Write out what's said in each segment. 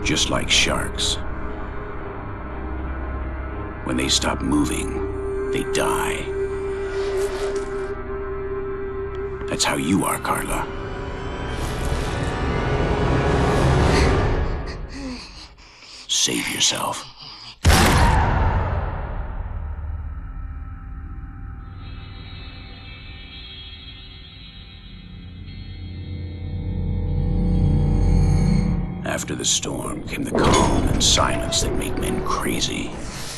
just like sharks. When they stop moving, they die. That's how you are, Carla. Save yourself. After the storm came the calm and silence that make men crazy.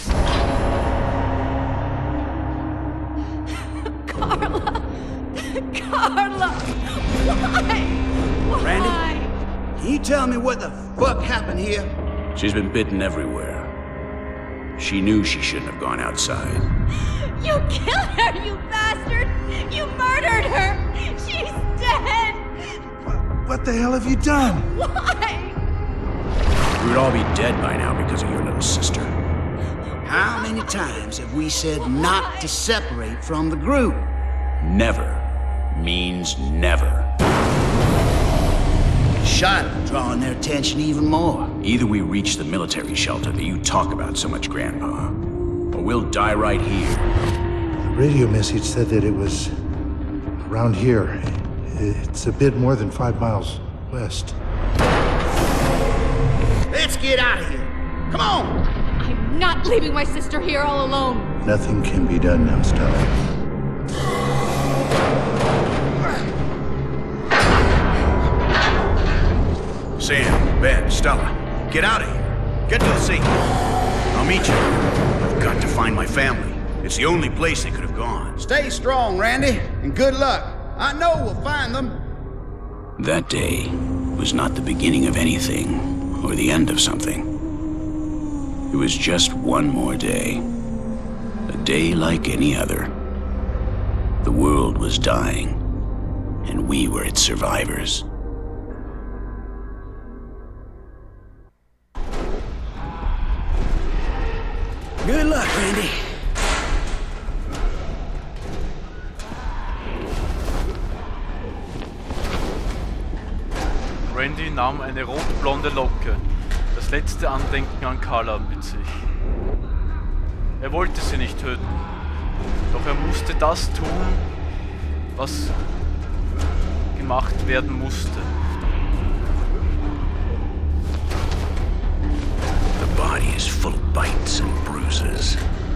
Carla! Carla! Why? Why? Randy, can you tell me what the fuck happened here? She's been bitten everywhere. She knew she shouldn't have gone outside. You killed her, you bastard! You murdered her! She's dead! What the hell have you done? Why? We would all be dead by now because of your little sister. How many times have we said not to separate from the group? Never means never. Charlotte drawing their attention even more. Either we reach the military shelter that you talk about so much, Grandpa, or we'll die right here. The radio message said that it was around here. It's a bit more than 5 miles west. Let's get out of here. Come on! I'm not leaving my sister here all alone. Nothing can be done now, Stella. Sam, Ben, Stella, get out of here. Get to the sea. I'll meet you. I've got to find my family. It's the only place they could have gone. Stay strong, Randy, and good luck. I know we'll find them. That day was not the beginning of anything, or the end of something. It was just one more day. A day like any other. The world was dying, and we were its survivors. Good luck, Randy. Randy nahm eine rotblonde Locke, das letzte Andenken an Carla, mit sich. Er wollte sie nicht töten, doch er musste das tun, was gemacht werden musste. The body is full of bites and bruises.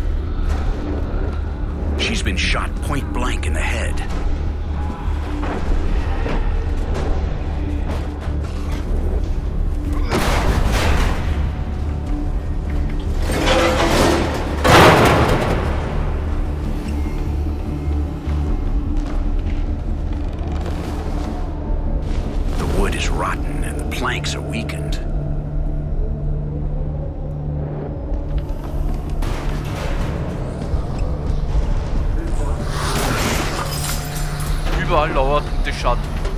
She's been shot point blank in the head. Rotten and the planks are weakened. Überall lauerten die Schatten.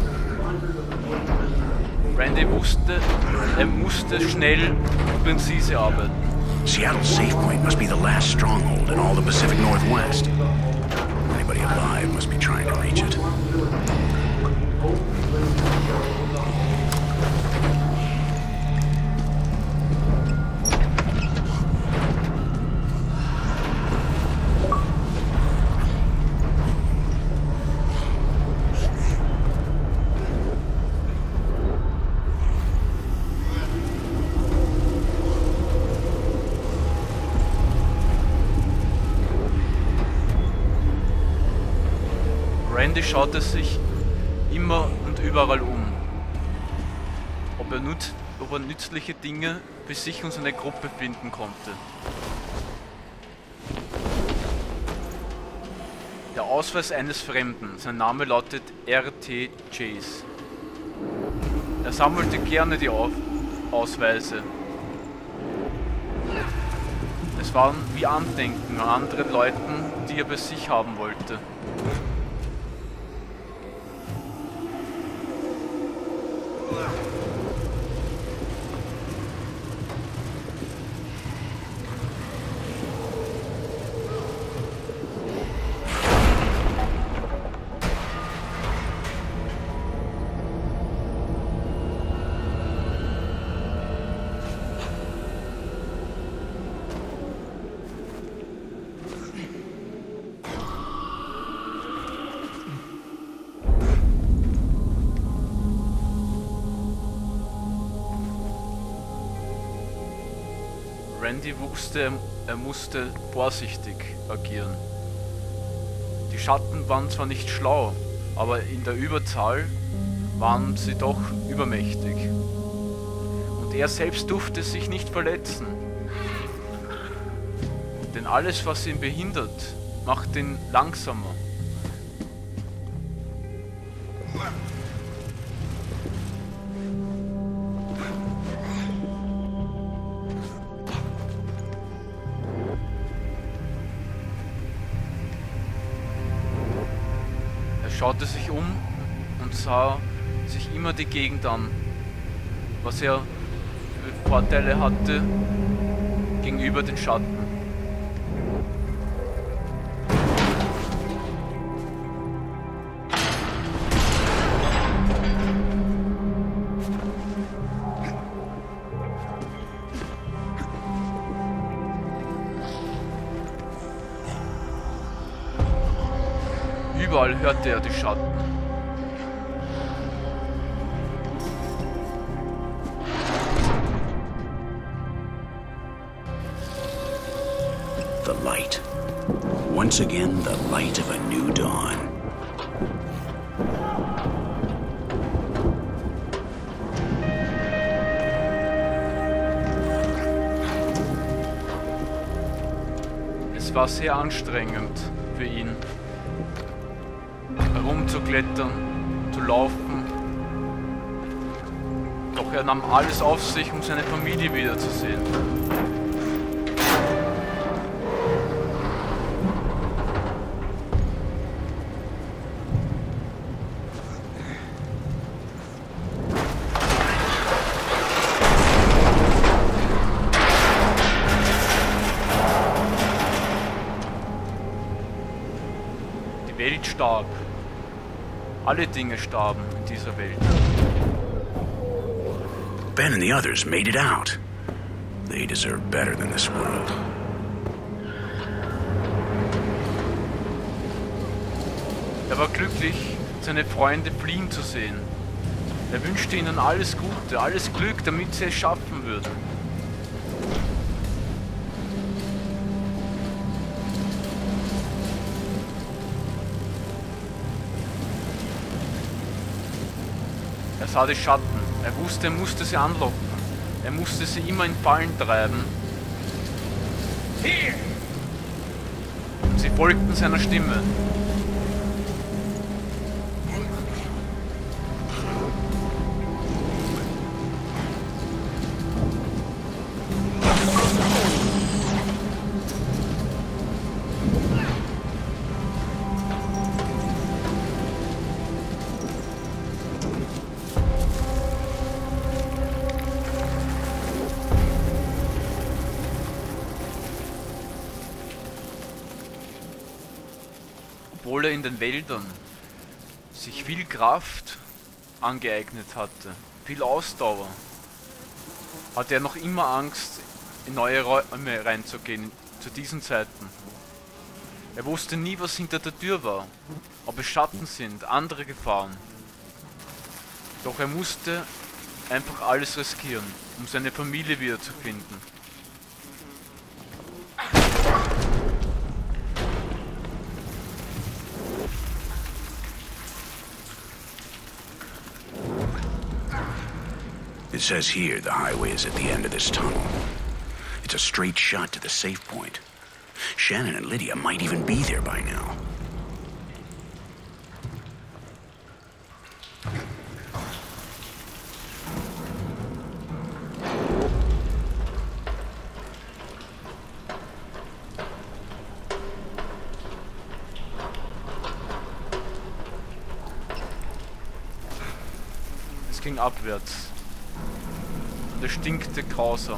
Randy wusste, er musste schnell und präzise arbeiten. Seattle's safe point must be the last stronghold in all the Pacific Northwest. Anybody alive must be trying to reach it. Randy schaute sich immer und überall um, ob er nützliche Dinge für sich und seine Gruppe finden konnte. Der Ausweis eines Fremden, sein Name lautet R.T. Chase. Er sammelte gerne die Ausweise. Es waren wie Andenken an anderen Leuten, die er bei sich haben wollte. Randy wusste, er musste vorsichtig agieren. Die Schatten waren zwar nicht schlau, aber in der Überzahl waren sie doch übermächtig. Und er selbst durfte sich nicht verletzen. Denn alles, was ihn behindert, macht ihn langsamer. Er schaute sich um und sah sich immer die Gegend an, was er für Vorteile hatte gegenüber den Schatten. Überall hörte er die Schatten. The light. Once again, the light of a new dawn. Es war sehr anstrengend für ihn, herumzuklettern, zu laufen. Doch er nahm alles auf sich, um seine Familie wiederzusehen. Die Welt starb. Alle Dinge starben in dieser Welt. Ben and the others made it out. They deserve better than this world. Er war glücklich, seine Freunde fliehen zu sehen. Er wünschte ihnen alles Gute, alles Glück, damit sie es schaffen würden. Er sah die Schatten. Er wusste, er musste sie anlocken. Er musste sie immer in Fallen treiben. Und sie folgten seiner Stimme. Obwohl er in den Wäldern sich viel Kraft angeeignet hatte, viel Ausdauer, hatte er noch immer Angst, in neue Räume reinzugehen, zu diesen Zeiten. Er wusste nie, was hinter der Tür war, ob es Schatten sind, andere Gefahren. Doch er musste einfach alles riskieren, um seine Familie wiederzufinden. It says here the highway is at the end of this tunnel. It's a straight shot to the safe point. Shannon and Lydia might even be there by now. Es ging abwärts. Und es stinkte grausam.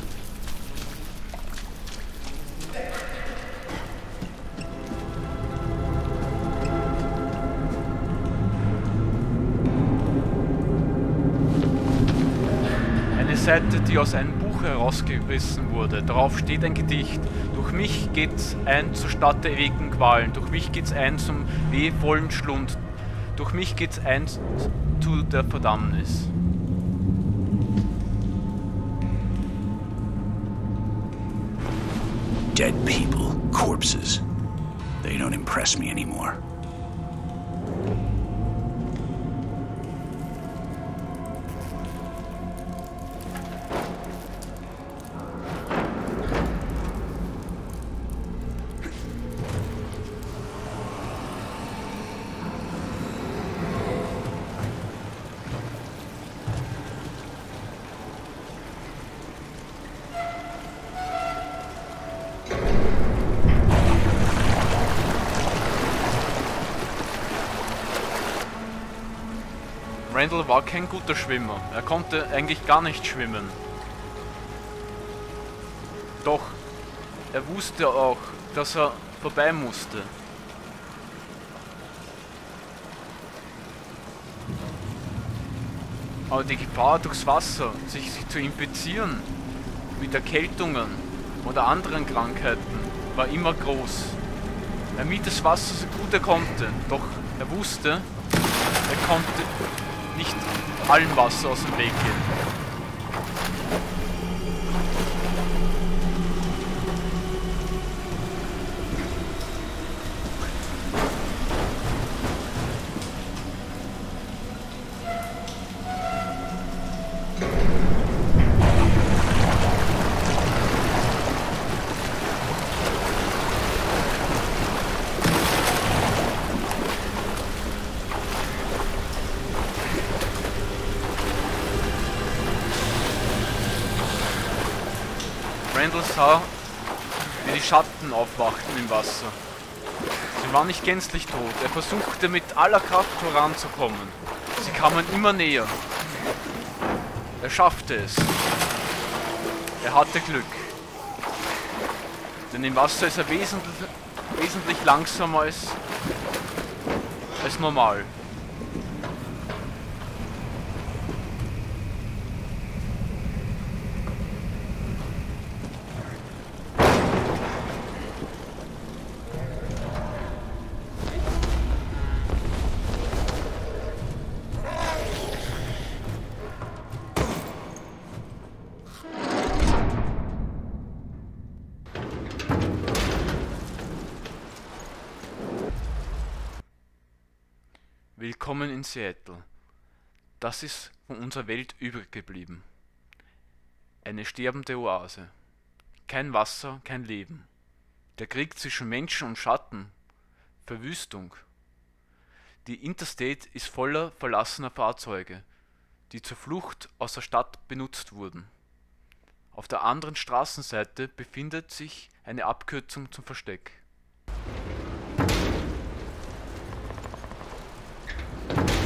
Eine Seite, die aus einem Buch herausgerissen wurde. Darauf steht ein Gedicht. Durch mich geht's ein zur Stadt der ewigen Qualen. Durch mich geht's ein zum wehvollen Schlund. Durch mich geht's ein zu der Verdammnis. Dead people, corpses. They don't impress me anymore. Randall war kein guter Schwimmer. Er konnte eigentlich gar nicht schwimmen. Doch, er wusste auch, dass er vorbei musste. Aber die Gefahr, durchs Wasser sich zu infizieren mit Erkältungen oder anderen Krankheiten war immer groß. Er mied das Wasser so gut er konnte, doch er wusste, er konnte nicht allem Wasser aus dem Weg gehen. Randall sah, wie die Schatten aufwachten im Wasser. Sie waren nicht gänzlich tot. Er versuchte mit aller Kraft voranzukommen. Sie kamen immer näher. Er schaffte es. Er hatte Glück. Denn im Wasser ist er wesentlich langsamer als normal. Willkommen in Seattle. Das ist von unserer Welt übrig geblieben. Eine sterbende Oase. Kein Wasser, kein Leben. Der Krieg zwischen Menschen und Schatten. Verwüstung. Die Interstate ist voller verlassener Fahrzeuge, die zur Flucht aus der Stadt benutzt wurden. Auf der anderen Straßenseite befindet sich eine Abkürzung zum Versteck.